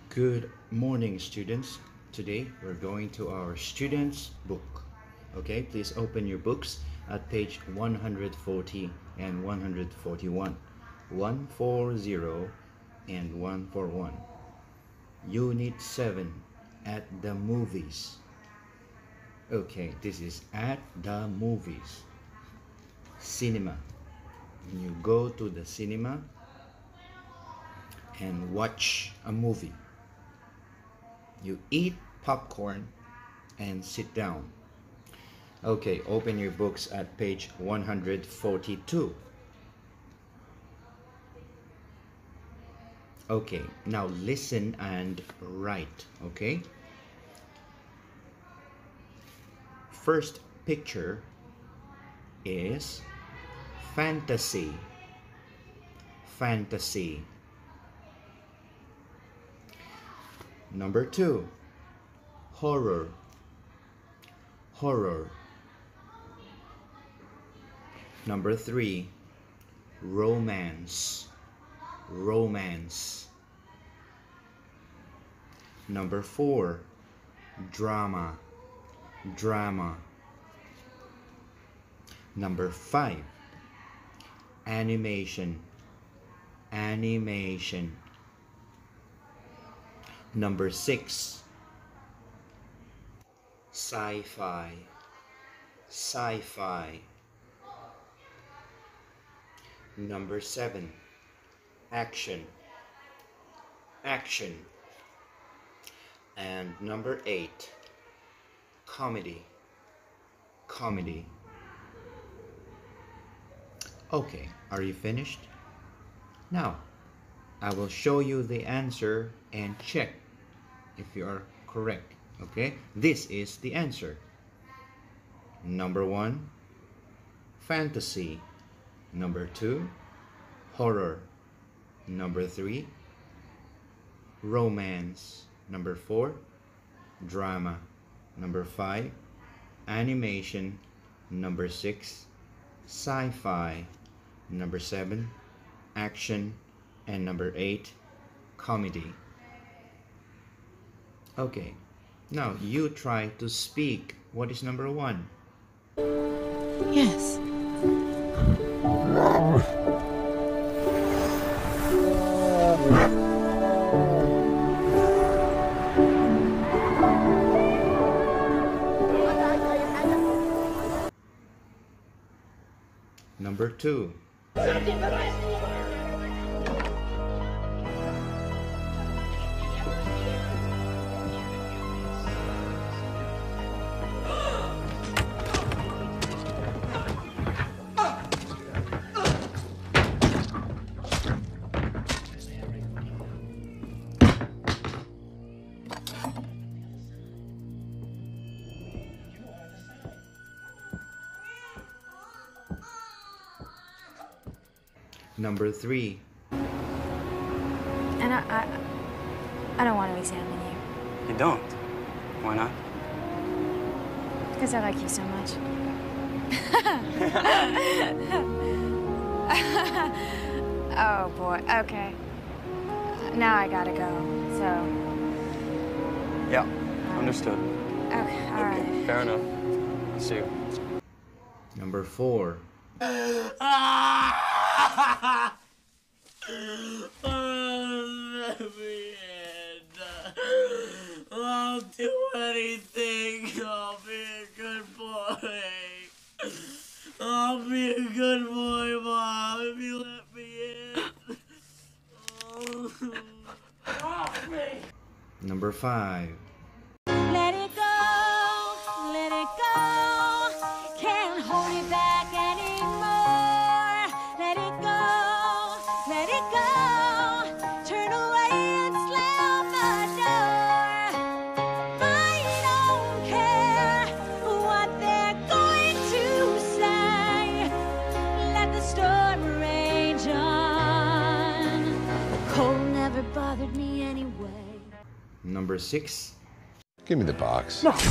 Good morning, students. Today we're going to our students book. Okay, please open your books at page 140 and 141. 140 and 141. Unit 7, at the movies. Okay, this is at the movies. Cinema. When you go to the cinema and watch a movie, you eat popcorn and sit down. Okay, open your books at page 142. Okay, now listen and write, okay? First picture is fantasy. Fantasy. Number 2, horror. Horror. Number 3, romance. Romance. Number 4, drama. Drama. Number 5, animation. Animation. Number 6, sci-fi. Sci-fi. Number 7, action. Action. And number 8, comedy. Comedy. Okay, are you finished? Now, I will show you the answer and check if you are correct. Okay, this is the answer. Number 1, fantasy. Number 2, horror. Number 3, romance. Number 4, drama. Number 5, animation. Number 6, sci-fi. Number 7, action. And number 8, comedy. Okay, now you try to speak. What is number 1? Yes. Number 2. Number 3. And I don't want to examine you. You don't? Why not? Because I like you so much. Oh, boy. Okay. Now I gotta go, so... Yeah, understood. Okay, all right. Fair enough. See you. Number 4. I'll do anything. I'll be a good boy. I'll be a good boy, Mom, if you let me in. Off me! Number 5. Let it go, let it go. Can't hold it back anymore. Let it go, let it go. Turn away and slam the door. I don't care what they're going to say. Let the storm rage on. The cold never bothered me anyway. Number 6. Give me the box. No.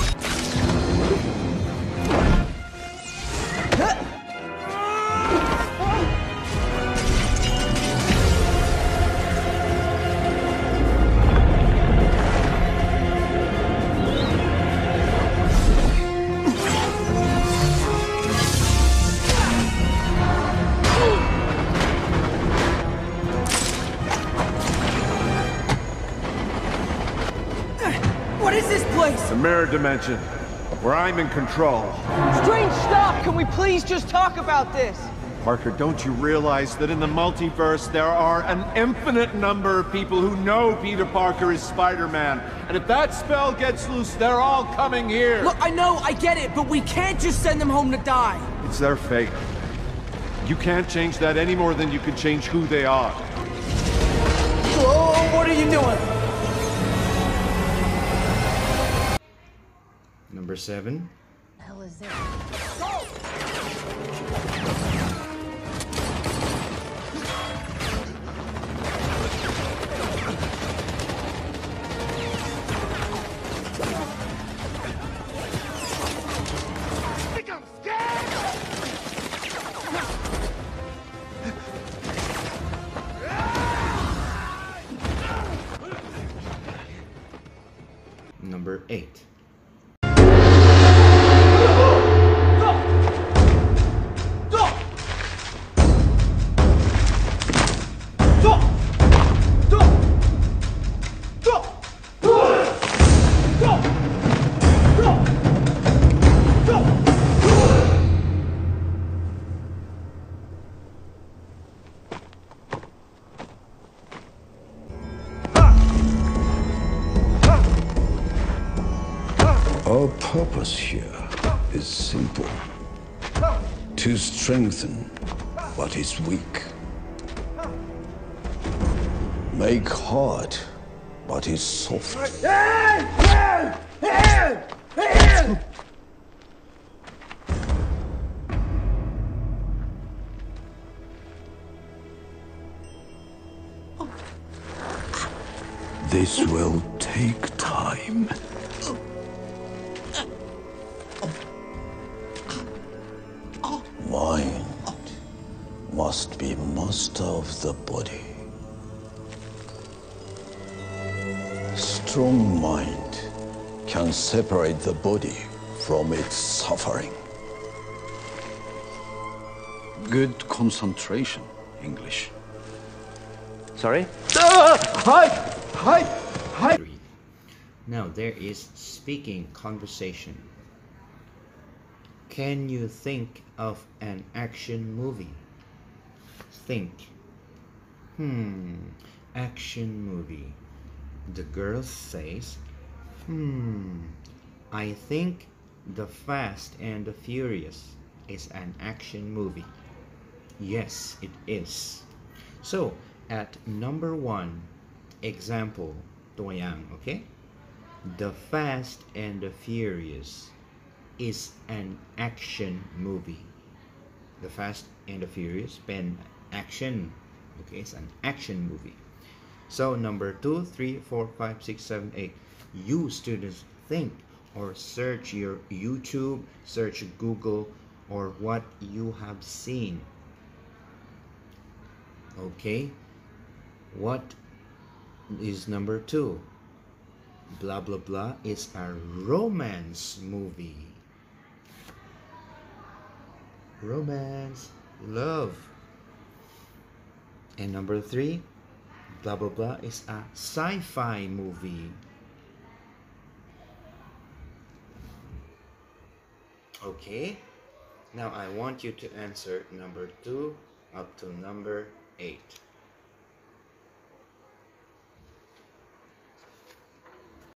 is this place? The mirror dimension, where I'm in control. Strange stuff! Can we please just talk about this? Parker, don't you realize that in the multiverse there are an infinite number of people who know Peter Parker is Spider-Man? And if that spell gets loose, they're all coming here! Look, I know, I get it, but we can't just send them home to die. It's their fate. You can't change that any more than you can change who they are. Whoa, what are you doing? Number 7. The hell is this? Number 8. Our purpose here is simple. To strengthen what is weak. Make hard what is soft. This will take time. Mind must be master of the body. Strong mind can separate the body from its suffering. Good concentration, English. Sorry? Hi! Now there is speaking conversation. Can you think of an action movie? Think. Action movie. The girl says, I think The Fast and the Furious is an action movie. Yes, it is. So, at number 1, example, ตัวอย่าง, okay? The Fast and the Furious is an action movie. The Fast and the Furious เป็น action. Okay, it's an action movie. So number 2, 3, 4, 5, 6, 7, 8. You students think or search your YouTube, search Google, or what you have seen. Okay, what is number 2? Blah blah blah is a romance movie. Romance, love. And number 3, blah blah blah is a sci-fi movie. Okay, now I want you to answer number 2 up to number 8.